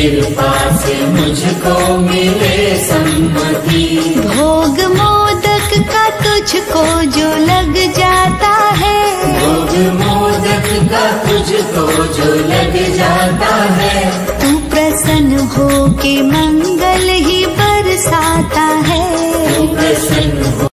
कृपा से मुझको मिले सम्मति। भोग मोदक का तुझको जो लग जाता है, भोग मोदक का तुझको जो लग जाता है, तू प्रसन्न हो के मंगल ही बरसाता है। तू प्रसन्न हो